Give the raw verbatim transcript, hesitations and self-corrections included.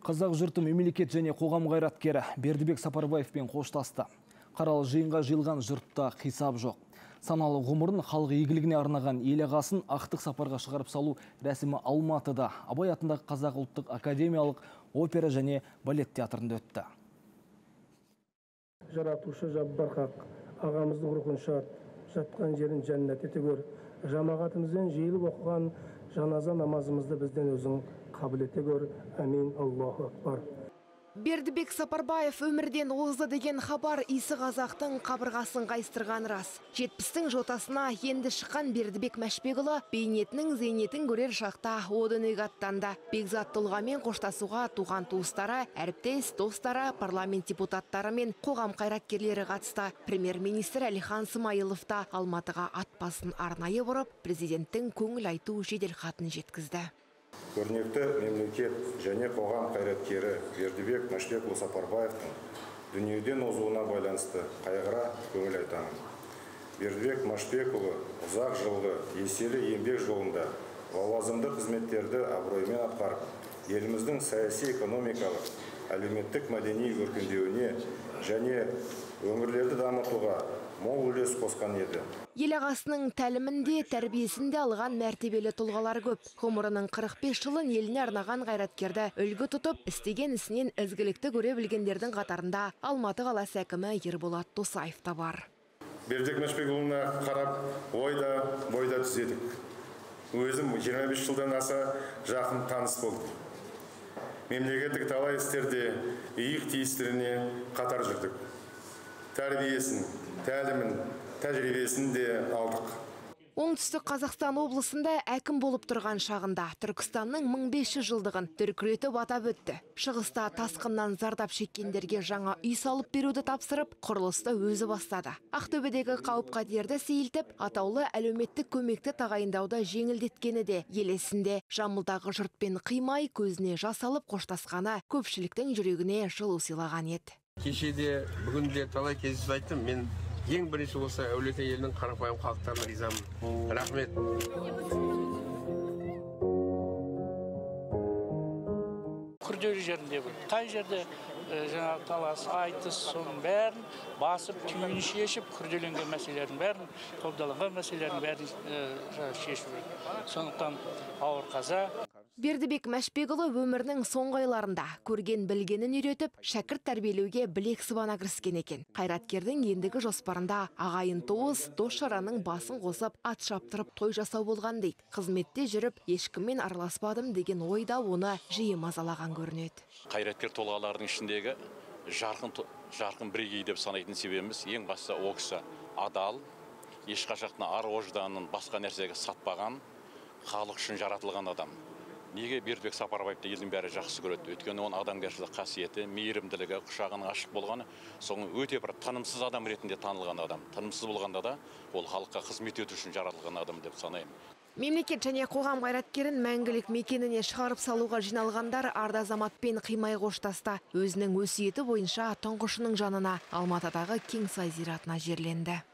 Қазақ жұрты мемлекет және қоғам қайраткері Бердібек Сапарбаевпен қоштасты. Қаралы жиынға жиылған жұртта қисап жоқ. Саналы ғұмырын халық игілігіне арнаған ел ағасын ақтық сапарға шығарып салу рәсімі Алматыда Абай атындағы Қазақ ұлттық академиялық опера және балет театрында өтті. Жаратушы Жаббархақ ағамыздың рухын шат, жатқан жерін жәннат ете көр. Жамағатымызбен жиылып оқыған жаназа намазымызды бізден өзің қабыл ете көр. Амин. Аллаху акбар. Бердібек Сапарбаев өмірден озды деген хабар исі қазақтың қабырғасын қайыстырған рас. жетпістің жотасына енді шыққан Бердібек Мәшбекұлы бейнетінің зейнетін көрер шақта одыны аттанды. Бекзат тұлғамен қоштасуға туған туыстары, әріптес, достары, парламент депутаттары мен қоғам қайраткерлері қатысты. Премьер-министр Әлихан Смайылов та Алматыға ат басын арнайы бұрып, президенттің көңіл айту жеделхатын жеткізді. Көрнекті мемлекет және қоғам қайраткері Бердібек Мәшбекұлы Сапарбаевтың дүниеден озуына байланысты қайғыра көңіл айтамын. Бердібек Мәшбекұлы ұзақ жылғы еселі еңбек жолында лауазымды қызметтерді абыроймен атқарып, еліміздің саяси, экономикалық, әлеуметтік мәдени өркендеуіне және өңірлерді дамытуға мол үлес қосқан еді. Ел ағасының тәлімінде, тәрбиесінде алған мәртебелі тұлғалар көп. Ғұмырының қырық бес жылын еліне арнаған қайраткерді үлгі тұтып, істеген ісінен ізгілікті көре білгендердің қатарында Алматы қаласы әкімі Ерболат Досаев та бар. Бердібек Мәшбекұлына қарап, ойда, бойда түзедік. Өзім жиырма бес жылдан аса жақын таныс болдым. Мемлекеттік талай істерде иық тиістеріне қатар жүрдік. Тәрбиесін, тәлімін, тәжірибесін де алдық. Оңтүстік Қазақстан облысында әкім болып тұрған шағында Түркістанның мың бес жүз жылдығын дүркіретіп атап өтті. Шығыста тасқыннан зардап шеккендерге жаңа үй салып беруді тапсырып, құрылысты өзі бастады. Ақтөбедегі қауіп-қатерді сейілтіп, атаулы әлеуметтік көмекті тағайындауды жеңілдеткені де ел есінде. Жамбылдағы жұртпен қимай, көзіне жас алып қоштасқаны көпшіліктің жүрегіне жылу сыйлаған еді. Кешеде, бүгінде талай кездесіп айттым, мен ең бірінші болса әулете елінің қарапайым халықтарына ризамын. Рахмет. Күрделі жерінде бұл. Қай жерде жаңа талас, айтыс, соның бәрін басып, түйін шешіп, күрделенген мәселелердің бәрін, қобдаланған мәселелердің бәрін шешіп. Сондықтан ауыр қаза. Бердібек Мәшбекұлы өмірінің соңғы айларында көрген білгенін үйретіп, шәкірт тәрбиелеуге білек сыбана кіріскен екен. Қайраткердің ендігі жоспарында ағайын туыс, дос жараның басын қосып, ат шаптырып той жасау болған дейді. Қызметте жүріп, ешкіммен араласпадым деген ойда оны жиі мазалаған көрінеді. Қайраткер тұлғалардың ішіндегі жарқын, жарқын бірегей деп санайтын себебіміз ең басты ол кісі адал, ешқашан ар ожданын басқа нәрсеге сатпаған, халық үшін жаратылған адам. Неге Бердібек Сапарбаевты елдің бәрі жақсы көреді? Өйткені оның адамгершілік қасиеті, мейірімділігі, құшағының ашық болғаны, соның өте бір тынымсыз адам ретінде танылған адам. Тынымсыз болғанда да ол халыққа қызмет ету үшін жаратылған адам деп санаймын. Мемлекет және қоғам қайраткерін мәңгілік мекеніне шығарып салуға жиналғандар арда азаматпен қимай қоштасты. Өзінің өсиеті бойынша тұңғышының жанына Алматыдағы Кеңсай зиратына жерленді.